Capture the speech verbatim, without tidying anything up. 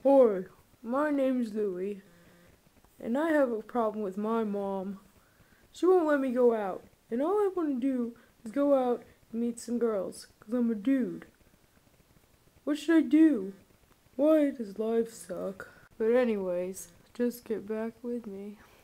Hi, my name's Louie, and I have a problem with my mom. She won't let me go out, and all I want to do is go out and meet some girls, 'cause I'm a dude. What should I do? Why does life suck? But anyways, just get back with me.